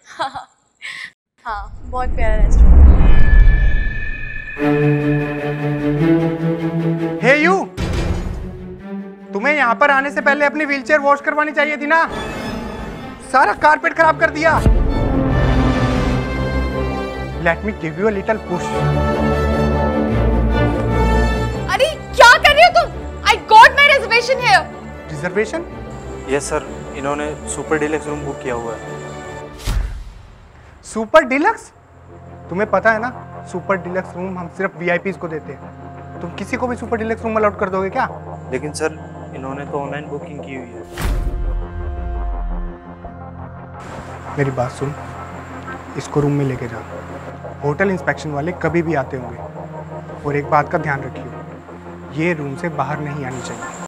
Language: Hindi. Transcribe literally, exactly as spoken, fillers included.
हाँ हाँ, बहुत प्यारा रेस्टोरेंट। हे यू, तुम्हें यहाँ पर आने से पहले अपनी व्हीलचेयर वॉश करवानी चाहिए थी ना। सारा कारपेट खराब कर दिया। Let me give you a little push. अरे क्या कर रहे हो तुम? I got my reservation here. Reservation? Yes sir, इन्होंने सुपर डिलक्स रूम बुक किया हुआ है। Super deluxe? तुम्हें पता है ना, सुपर डिलक्स रूम हम सिर्फ वीआईपीज को देते हैं। तुम किसी को भी सुपर डिलक्स रूम अलाउड कर दोगे क्या? लेकिन सर, इन्होंने तो ऑनलाइन बुकिंग की हुई है। मेरी बात सुन, इसको रूम में लेके जा। होटल इंस्पेक्शन वाले कभी भी आते होंगे। और एक बात का ध्यान रखिए, ये रूम से बाहर नहीं आनी चाहिए।